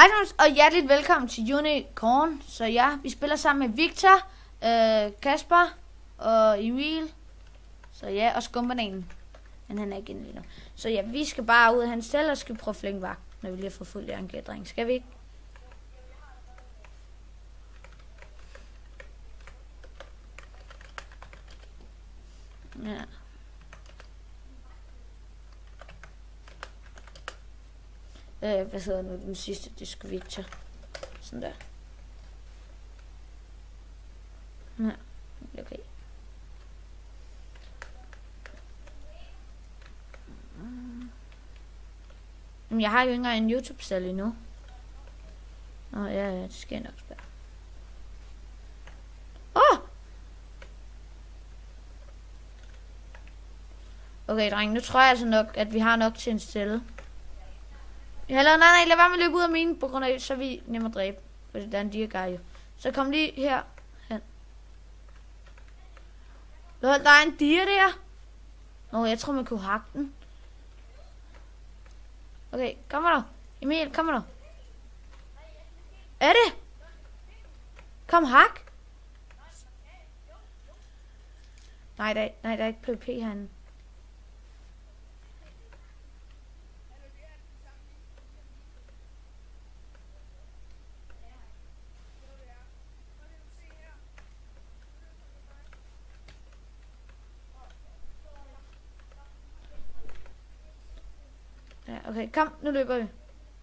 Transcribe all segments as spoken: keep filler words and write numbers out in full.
Hej og hjerteligt velkommen til Unicorn. Så ja, vi spiller sammen med Victor, øh, Kasper og Emil. Så ja, og skumbananen. Men han er ikke inde lige nu. Så ja, vi skal bare ud af hans celle og skal prøve at flænge vagt, når vi lige har fået fuldt af en gætring. Skal vi ikke? Ja. Øh, hvad hedder nu den sidste? Det skal Victor. Sådan der. Ja, okay. Jamen, jeg har jo ikke engang en YouTube-salg endnu. Nå, ja, ja, det skal jeg nok spørge. Åh! Oh! Okay, dreng, nu tror jeg altså nok, at vi har nok til en stille. Eller nej, nej, lad være med at løbe ud af mine, på grund af, så er vi nemme at dræbe. Fordi der er en dirgar jo. Så kom lige her hen. Lol, der er en dier der. Nå, jeg tror man kunne hakke den. Okay, kom der. Emil, kom der. Er det? Kom, hak. Nej, der, nej, der er ikke PvP herinde. Ja, okay, kom, nu løber vi.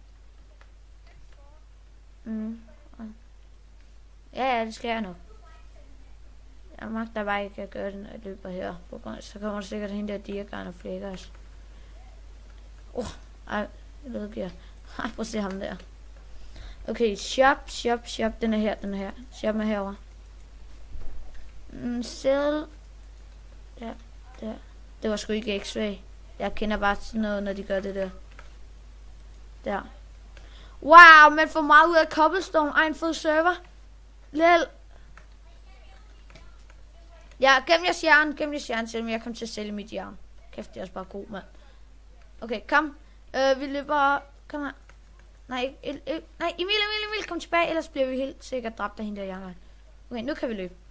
Mm. Ja, ja, det skal jeg nok. Jeg magter bare ikke at gøre det, når jeg løber her. Så kommer der sikkert hende der dirgarn og flækker os. Åh, oh, ej, jeg lødgiver. Ej, prøv at se ham der. Okay, shop, shop, shop. Den er her, den er her. Shop er herovre. Mm, sell. Ja, der. Det var sgu ikke X-ray. Jeg kender bare sådan noget, når de gør det der. Der. Wow, man får meget ud af cobblestone. Ej, fed server. Lel. Ja, gem jeres jern. Gem jeres jern, selvom jeg kom til at sælge mit jern. Kæft, det er også bare god, mand. Okay, kom. Øh, vi løber. Kom her. Nej, el, el, nej, Emil, Emil, Emil, kom tilbage. Ellers bliver vi helt sikkert dræbt af hende der jernvej. Okay, nu kan vi løbe.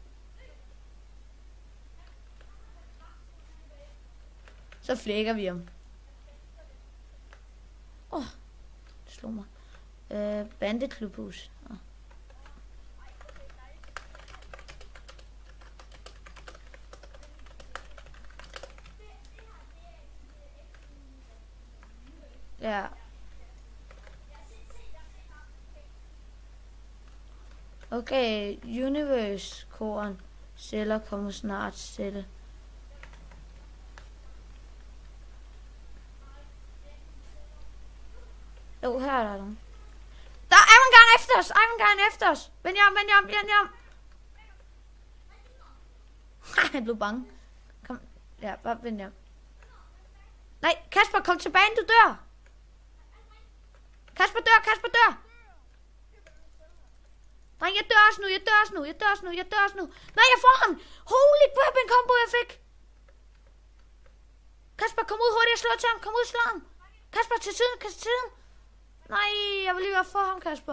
Så flækker vi ham. Åh, oh, det slog mig. Øh, bandeklubhus. Oh. Ja. Okay, Universe koren. Celler kommer snart stille. Jo, her er der nogen. Der er en gang efter os! Er en gang efter os! Vend jer om, vend jer om, vend jer om! Han blev bange. Kom, ja, bare vend jer om. Nej, Kasper, kom tilbage, inden du dør! Kasper dør, Kasper dør! Nej, jeg dør også nu, jeg dør også nu, jeg dør også nu, jeg dør også nu. Nej, jeg får ham! Holy bourbon combo, jeg fik! Kasper, kom ud hurtigt og slå til ham, kom ud og slå ham! Kasper, til siden, til siden! Nej, jeg vil lige være for ham, Kasper.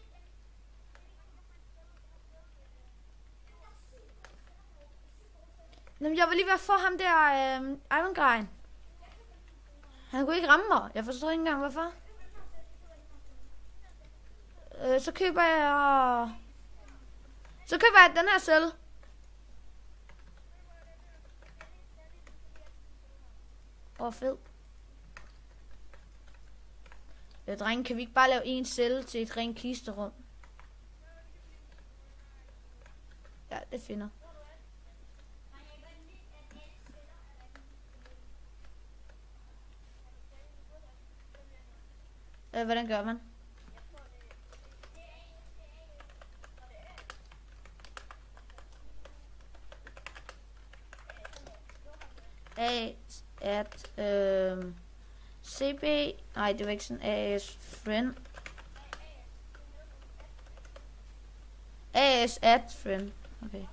Jamen, jeg vil lige være for ham der, øh, Iron Guy. Han kunne ikke ramme mig. Jeg forstår ikke engang, hvorfor. Øh, så køber jeg... Så køber jeg den her celle. Åh, oh, fed. Ja, drenge, kan vi ikke bare lave en celle til et rent kisterum? Ja, det finder. Øh, hvordan gør man? A at øh, C B. Nej, det var ikke sådan. A S friend. A S add friend. Okay.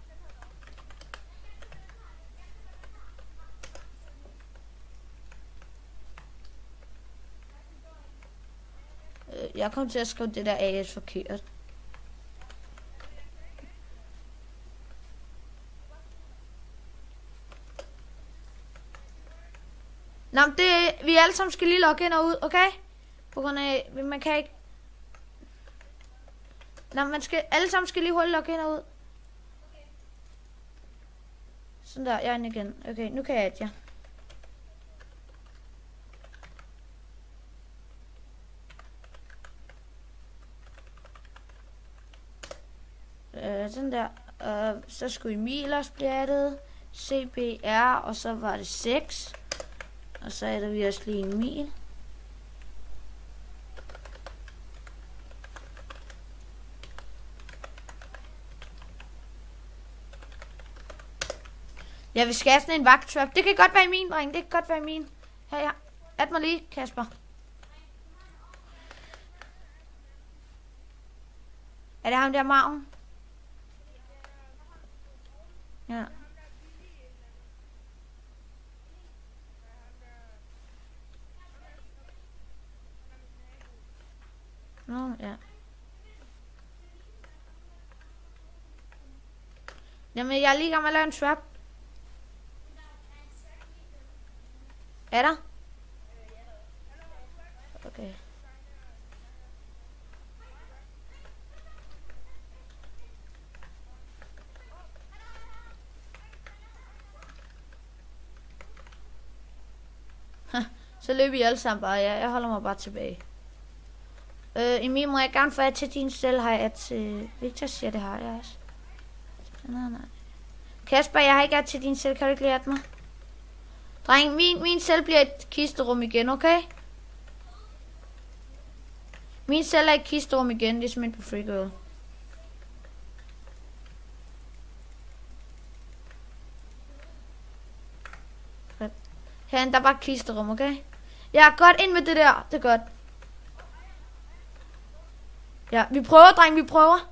jeg kom til at skrive det der A S forkert. Nå, men det, vi alle sammen skal lige logge ind og ud, okay? På grund af, man kan ikke... Nå, man skal, alle sammen skal lige hurtigt logge ind og ud. Sådan der, jeg er inde igen. Okay, nu kan jeg adde jer. Øh, sådan der. Øh, så skulle Emil også blive addet. C B R, og så var det seks. Og så adder vi også lige Emil. Ja, vi skal have sådan en vagttrap. Det kan godt være i min, dreng. Det kan godt være i min. Her, ja. Add mig lige, Kasper. Er det ham der Marven? Ja. Nå, ja. Jamen, jeg er lige i gang med at lave en trap. Er der? Okay. Så løber I alle sammen bare. Ja, jeg holder mig bare tilbage. Øh, Emil, må jeg gerne få ad til din cell? Har jeg ad til Victor? Siger det har jeg også. Nej, nej. Kasper, jeg har ikke ad til din cell. Kan du ikke lige adde mig? Dreng, min, min cell bliver et kisterum igen, okay? Min cell er et kisterum igen. Det er simpelthen på Free Girl. Herinde, der er bare et kisterum, okay? Ja, godt ind med det der. Det er godt. Ja, vi prøver, dreng, vi prøver.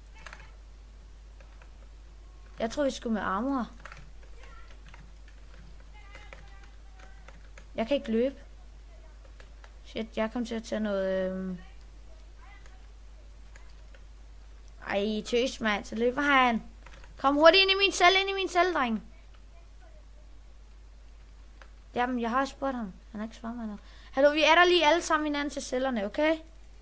Jeg tror, vi skulle med armor. Jeg kan ikke løbe. Shit, jeg kom til at tage noget... Øhm... Ej, tøs, mand. Så løber han. Kom hurtigt ind i min celle, ind i min celle, dreng. Jamen, jeg har spurgt ham. Han har ikke svaret mig nu. Hallo, vi er der lige alle sammen hinanden til cellerne, okay?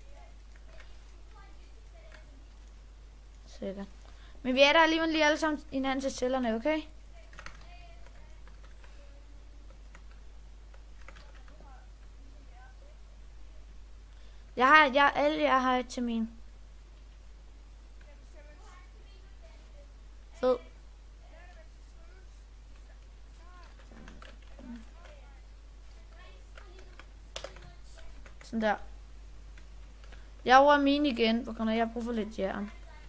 Sikkert. Men vi er der alligevel lige alle sammen hinanden til cellerne, okay? Jeg har, jeg, alle jeg har et til min. Fed. Sådan der. Jeg over mine igen, på grund af at jeg har brug for lidt jern.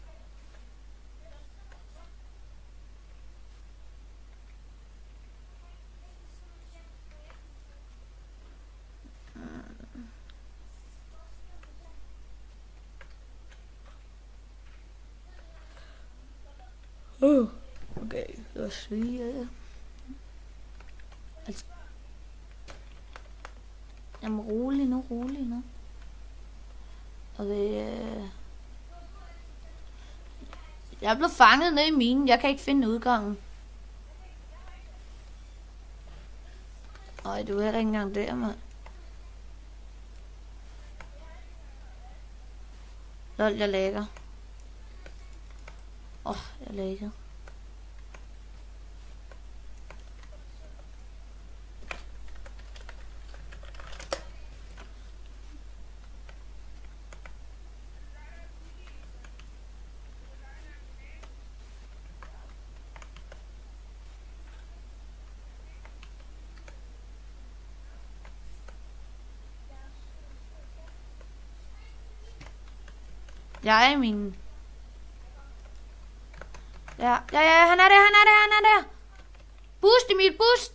Uh, okay, det var svært. Altså, jamen rolig nu, rolig nu. Okay, øh... jeg er blevet fanget ned i minen, jeg kan ikke finde udgangen. Ej, du er heller ikke engang der, mand. Lol, jeg lægger. Åh, oh, jeg lægger. Jeg er i min. Ja, ja, ja, han er der, han er der, han er der. Boost, Emil, boost.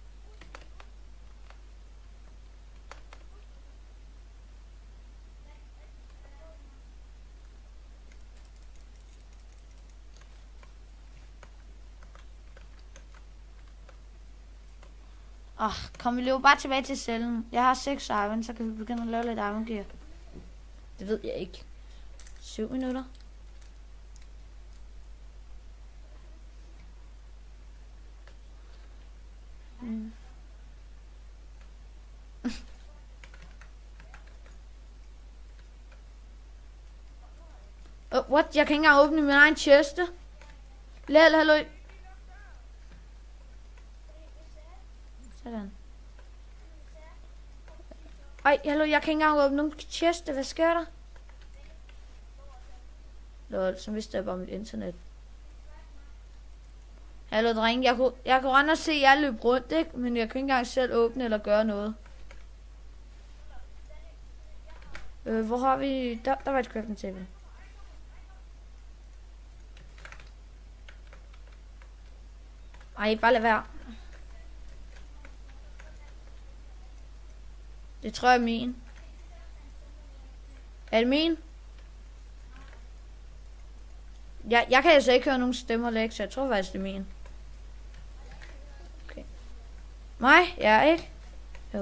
Åh, oh, kom, vi løber bare tilbage til cellen. Jeg har seks iron, så kan vi begynde at lave lidt iron gear. Det ved jeg ikke. Syv minutter. Mm. Oh, what? Jeg kan ikke engang åbne min egen kiste. Lad, hallo. Sådan. Ej, hallo, jeg kan ikke engang åbne nogen kiste. Hvad sker der? Lol, så vidste jeg bare mit internet. Hallo, drenge. Jeg kunne, jeg kunne rende og se jer løbe rundt, ikke? Men jeg kan ikke engang selv åbne eller gøre noget. Øh, hvor har vi... Der, der var et crafting table. Ej, bare lad være. Det tror jeg er min. Er det min? Jeg, jeg kan altså ikke høre nogen stemmer lægge, så jeg tror faktisk det er min. Okay. Mig? Jeg er ikke? Jo.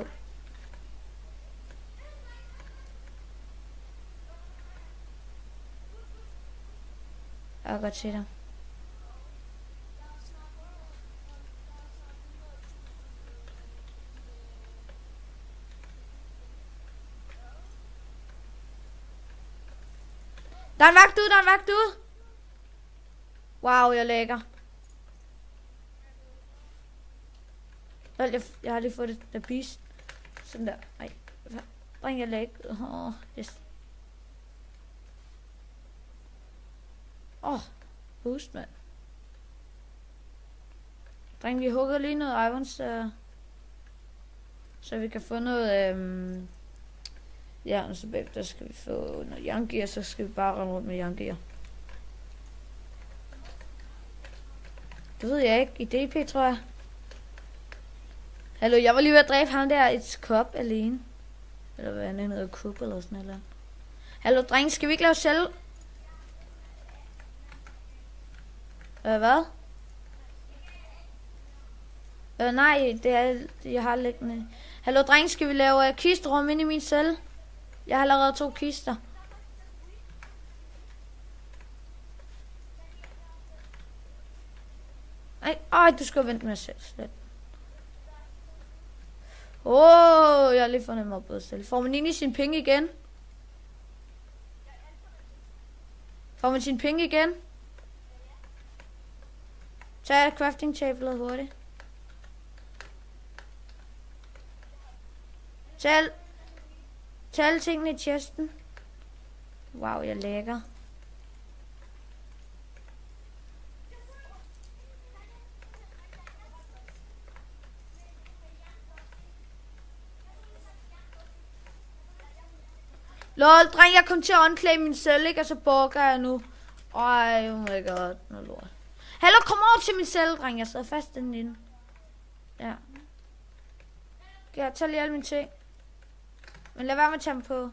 Jeg kan godt se dig. Der er en vagt ud, der er en vagt ud. Wow, jeg lægger. Jeg, jeg har lige fået det der beast. Sådan der. Ej. Dreng, jeg lægger. Åh, oh, yes. Åh, oh, boost, mand. Dreng, vi hugger lige noget irons, uh, så vi kan få noget... Um, ja, og så bagefter skal vi få noget jerngear, så skal vi bare rende rundt med jerngear. Det ved jeg ikke. I D P, tror jeg. Hallo, jeg var lige ved at dræbe ham der et skop alene. Eller hvad han hedder, kub eller sådan noget. Hallo, dreng, skal vi ikke lave selv? Øh, hvad? Øh, nej, det er, jeg har liggende. Hallo, dreng, skal vi lave uh, kisterum ind i min celle? Jeg har allerede to kister. Ej, ej, du skal vente med selv slet. Åh, oh, jeg har lige fundet mig på selv. Får man egentlig sine penge igen? Får man sine penge igen? Tag crafting table hurtigt. Tag, tag alle tingene i chesten. Wow, jeg lægger. Lol, dreng, jeg kom til at unclaim min celle, ikke? Og så bugger jeg nu. Ej, oh my god, no lort. Hallo, kom over til min celle, dreng. Jeg sidder fast inde. Ja. Kan jeg tage lige alle mine ting? Men lad være med at tage dem på.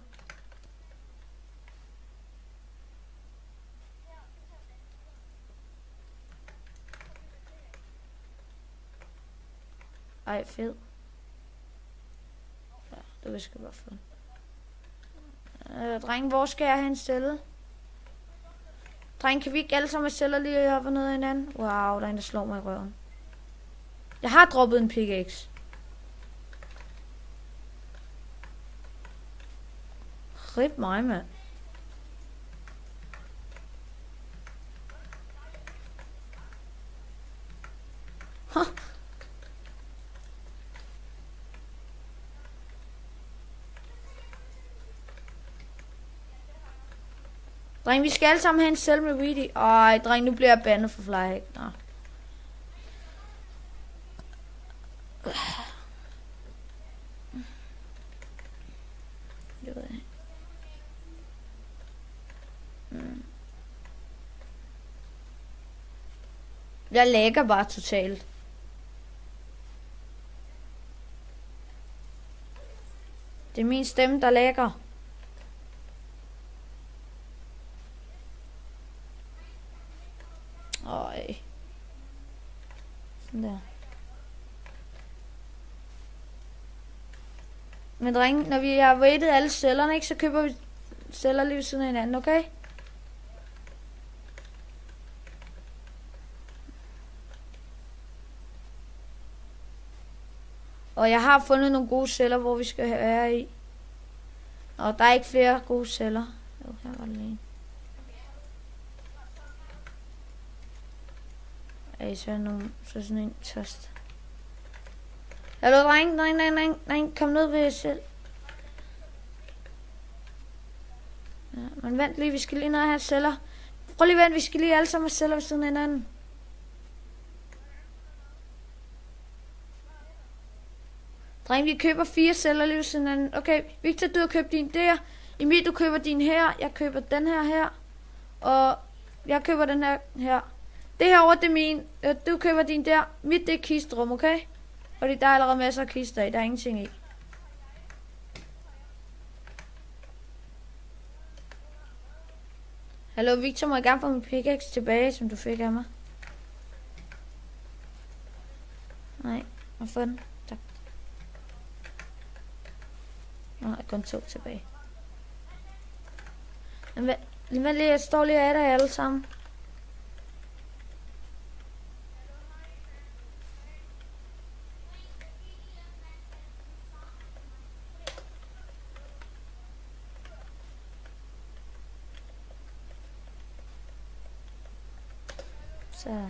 Ej, fed. Ja, det vil jeg bare få. Øh, dreng, hvor skal jeg have en celle? Dreng, kan vi ikke alle sammen celler lige op og ned af hinanden? Wow, der er en, der slår mig i røven. Jeg har droppet en pickaxe. Rip mig, mand. Huh. Dreng, vi skal alle sammen have en cell med Weedy. Ej, dreng, nu bliver jeg bandet for flyhack. Nå. Det ved jeg. Mm. Jeg lægger bare totalt. Det er min stemme, der lægger. Øj. Sådan der. Men drenge, når vi har waitet alle cellerne, ikke, så køber vi celler lige ved siden af hinanden, okay? Og jeg har fundet nogle gode celler, hvor vi skal være i. Og der er ikke flere gode celler. Jo, her var det en. Ej, så er nogle, så sådan en tørst. Hallo, dreng, dreng, dreng, dreng, dreng, kom ned ved selv. Ja, men vent lige, vi skal lige ned og have celler. Prøv lige vent, vi skal lige alle sammen have celler ved siden af hinanden. Dreng, vi køber fire celler lige ved siden af hinanden. Okay, Victor, du har købt din der. Emil, du køber din her. Jeg køber den her her. Og jeg køber den her her. Det her over, det er min. Du køber din der. Mit, det er kisterum, okay? Fordi der er allerede masser af kister i. Der er ingenting i. Hallo, Victor, må jeg gerne få min pickaxe tilbage, som du fik af mig? Nej, jeg får den. Tak. Nå, jeg kun to tilbage. Men vent lige, jeg står lige af dig alle sammen. Så.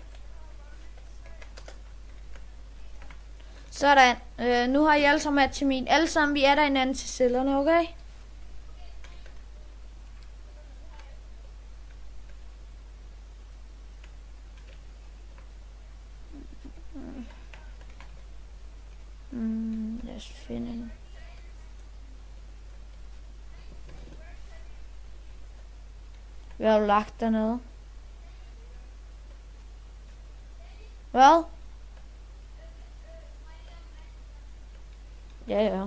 Sådan. Øh, nu har I alle sammen til min. Alle sammen, vi er der hinanden til cellerne, okay? Mm, lad os finde den. Vi har jo lagt dernede. Hvad? Ja, ja.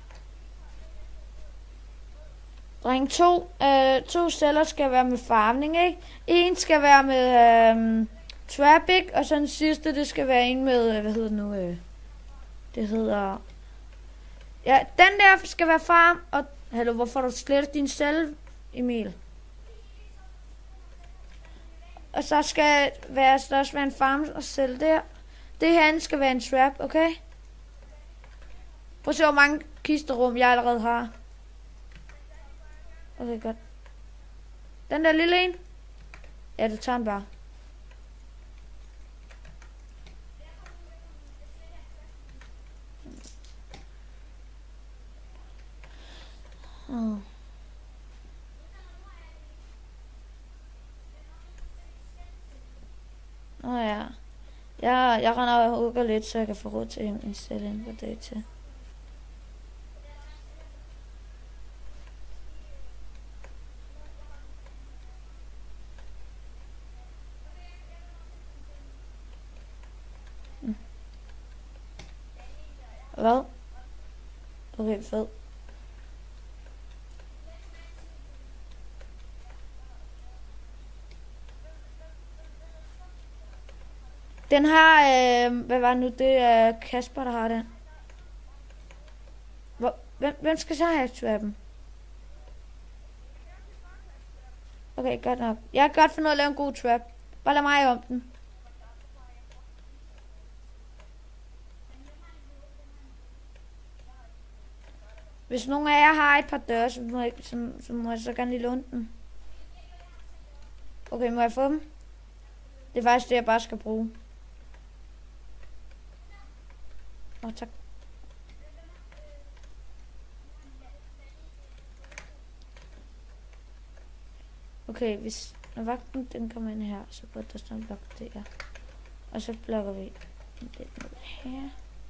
Dreng, to, øh, to celler skal være med farming, ikke? En skal være med øh, trap, ikke? Og så den sidste, det skal være en med, øh, hvad hedder det nu? Øh, det hedder... Ja, den der skal være farm, og... Hallo, hvorfor har du slettet din celle, Emil? Og så skal være, der også være en farm og celle der. Det her skal være en trap, okay? Prøv at se, hvor mange kisterum jeg allerede har. Okay, godt. Den der lille en? Ja, du tager den bare. Oh. Åh oh, ja. Jeg, jeg render og hugger lidt, så jeg kan få råd til en celle ind på det til. Mm. Hvad? Okay, fed. Den har, øh, hvad var det nu, det er Kasper, der har den. Hvor, hvem, hvem skal så have trappen? Okay, godt nok. Jeg kan godt finde ud af at lave en god trap. Bare lad mig om den. Hvis nogen af jer har et par døre, så må jeg så, så, må jeg så gerne lige låne den. Okay, må jeg få dem? Det er faktisk det, jeg bare skal bruge. Åh, oh, tak. Okay, hvis når vagten den kommer ind her, så burde der stå en blok der. Og så blokker vi den ned her.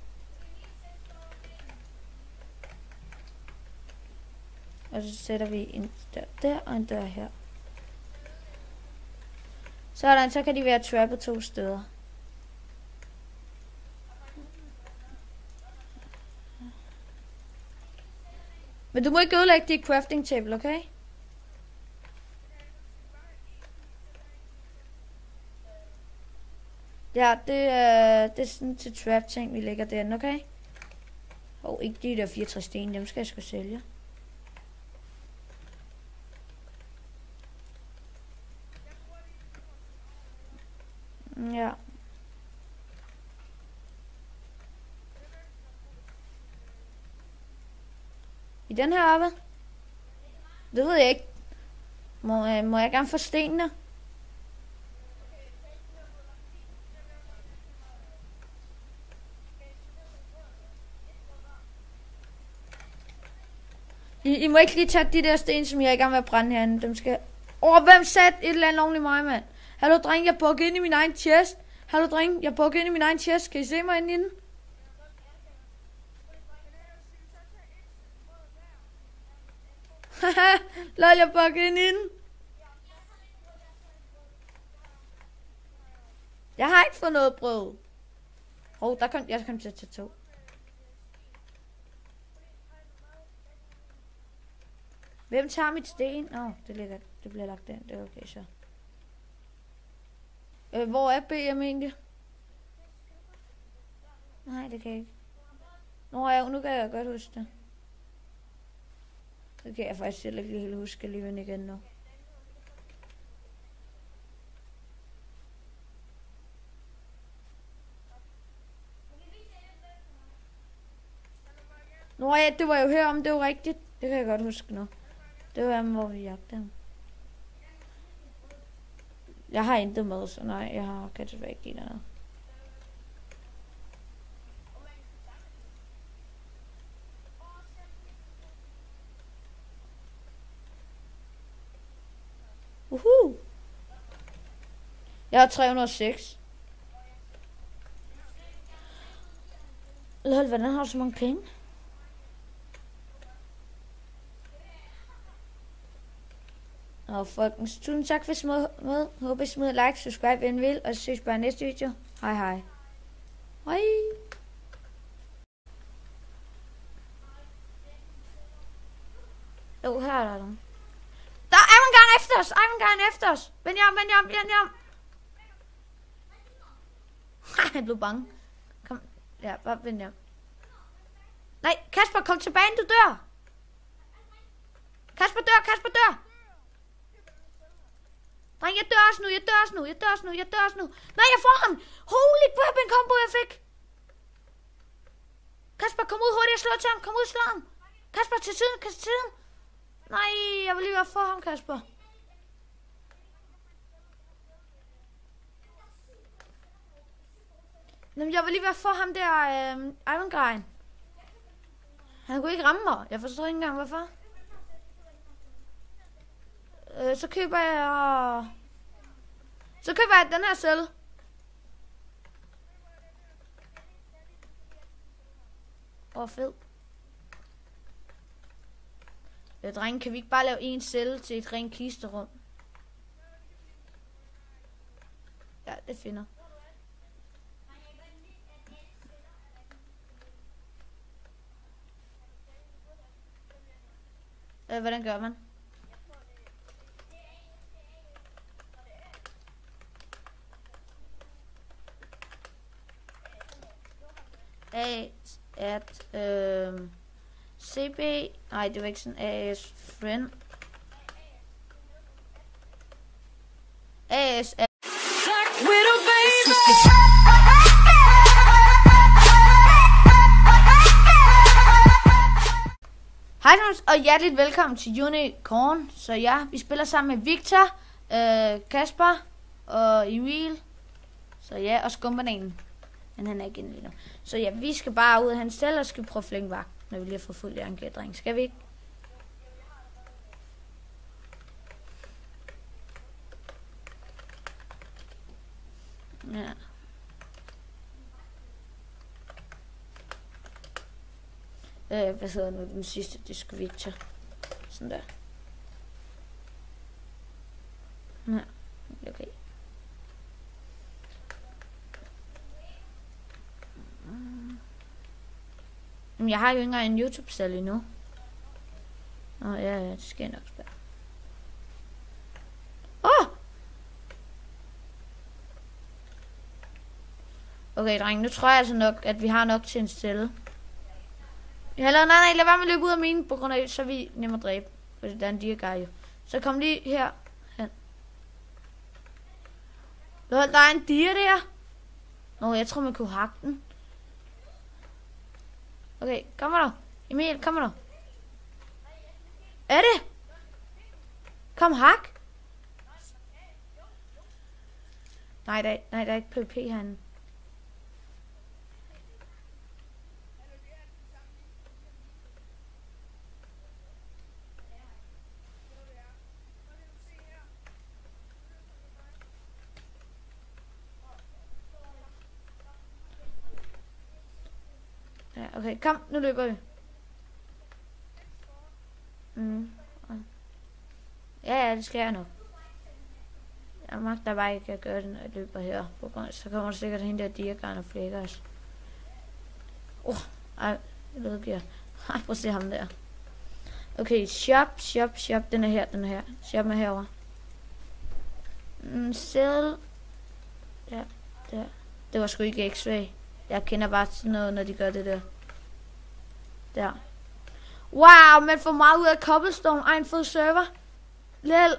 Og så sætter vi en dør der og en dør her. Sådan, så kan de være trappet to steder. Men du må ikke ødelægge dit crafting table, okay? Ja, det, øh, det er sådan til trap ting, vi lægger derinde, okay? Og oh, ikke de der fireogtres sten, dem skal jeg sgu sælge. Ja. I den her oppe? Det ved jeg ikke. Må, øh, må jeg gerne få stenene? I, I må ikke lige tage de der sten, som jeg er i gang med at brænde herinde. Dem skal... Åh, oh, hvem satte et eller andet oven i mig, mand? Hallo, dreng, jeg bukker ind i min egen chest. Hallo, dreng, jeg bukker ind i min egen chest. Kan I se mig inde i den? Haha, lad jeg bukke ind i den. Jeg har ikke fået noget brød. Hov, oh, der kom, jeg kom til at tage to. Hvem tager mit sten? Åh, oh, det, ligger, det bliver lagt den. Det er okay, så. Øh, hvor er B M egentlig? Nej, det kan jeg ikke. Nå, ja, nu kan jeg godt huske det. Det kan jeg faktisk heller ikke helt huske alligevel igen nu. Nå ja, det var jo herom, det var rigtigt. Det kan jeg godt huske nu. Det var hvor vi jagte ham. Jeg har intet med, så nej, jeg har kan desværre ikke give noget. Uhu. Jeg har tre hundrede og seks. Lol, hvordan har du så mange penge? Og folkens, tusind tak for små med. Håber I smider like, subscribe, hvis I vil, og så ses bare i næste video. Hej hej. Hej. Jo, her er der nogen. Der er en gang efter os! Er en gang efter os! Vend jer om, vend jer om, vend jer om! Jeg blev bange. Kom, ja, bare vend jer om. Nej, Kasper, kom tilbage, inden du dør! Kasper dør, Kasper dør! Dreng, jeg dør også nu, jeg dør også nu, jeg dør også nu, jeg dør også nu. Nej, jeg får ham! Holy crap, en combo jeg fik! Kasper, kom ud hurtigt og slå til ham, kom ud og slå ham! Kasper, til siden, til siden! Nej, jeg vil lige være for ham, Kasper. Jamen, jeg vil lige være for ham der, øh, Iron Guy. Han kunne ikke ramme mig, jeg forstår ikke engang, hvorfor. Øh, så køber jeg... Så køber jeg den her celle. Åh, oh, fed. Øh, drenge, kan vi ikke bare lave en celle til et rent kisterum? Ja, det finder. Øh, hvordan gør man? A at øh, C B. Nej, det var ikke sådan. A S friend. A S at Hej og hjerteligt velkommen til Unicorn. Så ja, vi spiller sammen med Victor, øh, Kasper og Emil. Så ja, og Skumbananen. Men han er ikke inde lige nu. Så ja, vi skal bare ud af hans celle og skal prøve at flænge vagt, når vi lige har fået fuld jerngadring. Skal vi ikke? Ja. Øh, hvad hedder nu den sidste? Det skal Victor. Sådan der. Ja, okay. Men jeg har jo ikke engang en YouTube-celle endnu. Åh, ja, ja, det skal jeg nok spørge. Åh! Okay, dreng, nu tror jeg altså nok, at vi har nok til en celle. Jeg har lavet, nej, nej, lad være med at løbe ud af mine, på grund af, så er vi nemme at dræbe. Fordi der er en diaguy jo. Så kom lige her hen. Lol, der er en dier der. Nå, jeg tror, man kunne hakke den. Okay, kommer der. Emil, kommer der. Er det? Kom, hak. Nej, der, nej, der er ikke PvP herinde. Ja, okay, kom, nu løber vi. Mm. Ja, ja, det skal jeg nok. Jeg magter bare ikke at gøre det, når jeg løber her. På grund, så kommer der sikkert hende der diagram og flækker os. Åh, oh, ej, jeg vedgiver. Ej, prøv at se ham der. Okay, shop, shop, shop. Den er her, den er her. Shop er herovre. Mm, sell. Ja, der. Det var sgu ikke X-ray. Jeg kender bare sådan noget, når de gør det der. Der. Wow, man får meget ud af cobblestone. Ej, fed server. Lel.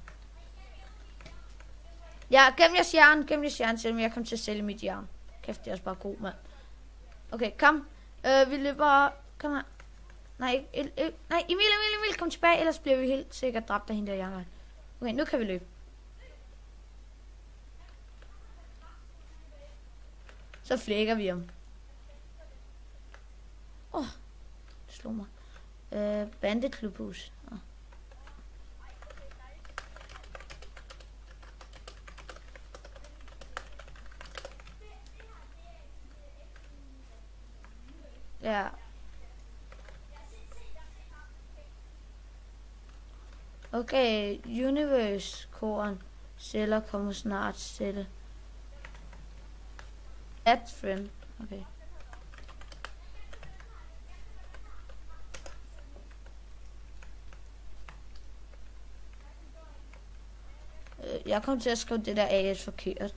Ja, gem jeres jern, gem jeres jern, selvom jeg kommer til at sælge mit jern. Kæft, det er også bare god, mand. Okay, kom. Øh, vi løber... Kom her. Nej, el, el, nej, Emil, Emil, Emil, kom tilbage, ellers bliver vi helt sikkert dræbt af hende der jern. Okay, nu kan vi løbe. Så flækker vi ham. Åh, oh, det slog mig. Øh, bandeklubhus. Oh. Ja. Okay, Universe koren celler kommer snart til. Add friend. Okay. Jeg kom til at skrive det der A S forkert.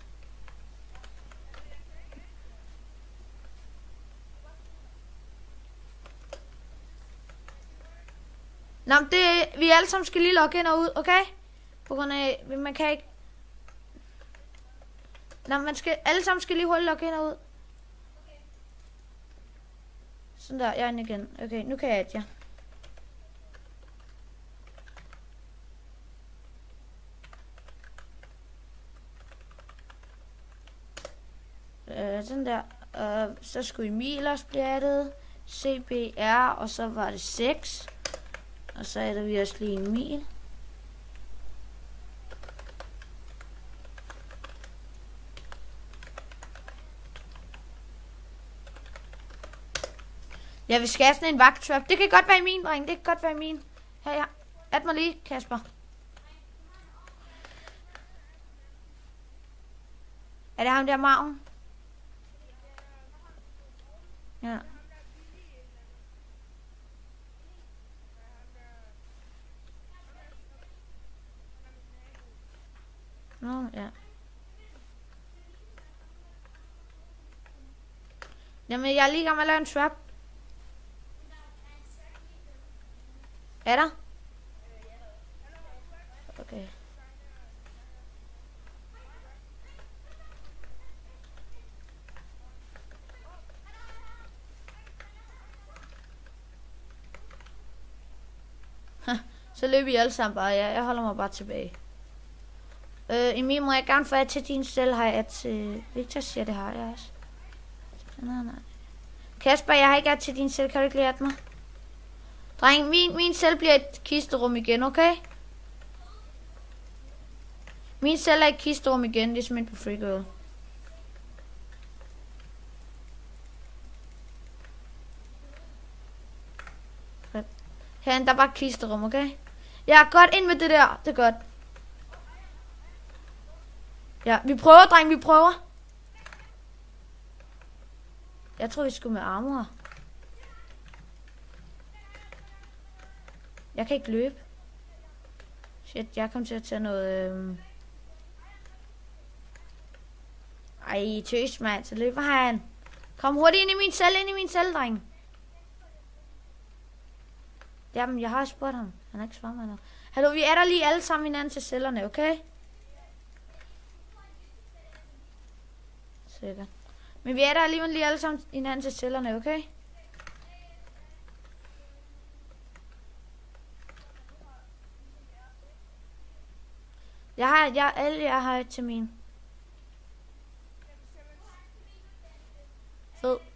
Nå, det vi alle sammen skal lige logge ind og ud, okay? På grund af, man kan ikke... Nå, man skal, alle sammen skal lige hurtigt logge ind og ud. Sådan der, jeg er inde igen. Okay, nu kan jeg adde jer. Øh, sådan der. Øh, så skulle Emil også blive addet. C B R, og så var det seks. Og så adder vi også lige Emil. Ja, vi skal have sådan en vagttrap. Det kan godt være i min, dreng. Det kan godt være i min. Her, ja. Add mig lige, Kasper. Er det ham der maven? Ja. Nå, ja. Jamen, jeg er lige i gang med at lave en trap. Er der? Okay. Så løber I alle sammen bare. Ja, jeg holder mig bare tilbage. Øh, Emil, må jeg gerne få at til din cell? Har jeg til Victor siger, det har jeg også. Nej, nej. Kasper, jeg har ikke at til din cell. Kan du ikke lige at mig? Dreng, min, min cell bliver et kisterum igen, okay? Min cell er et kisterum igen, det er simpelthen på Free Girl. Herinde, der er bare et kisterum, okay? Ja, godt ind med det der, det er godt. Ja, vi prøver, dreng, vi prøver. Jeg tror, vi skulle med armor. Jeg kan ikke løbe. Shit, jeg kom til at tage noget... Øhm... Ej, tøs, mand. Så løber han. Kom hurtigt ind i min celle, ind i min celle, dreng. Jamen, jeg har spurgt ham. Han har ikke svaret mig nu. Hallo, vi er der lige alle sammen hinanden til cellerne, okay? Sikkert. Men vi er der alligevel lige alle sammen i hinanden til cellerne, okay? Jeg har, jeg, alle jeg har til min. Fed.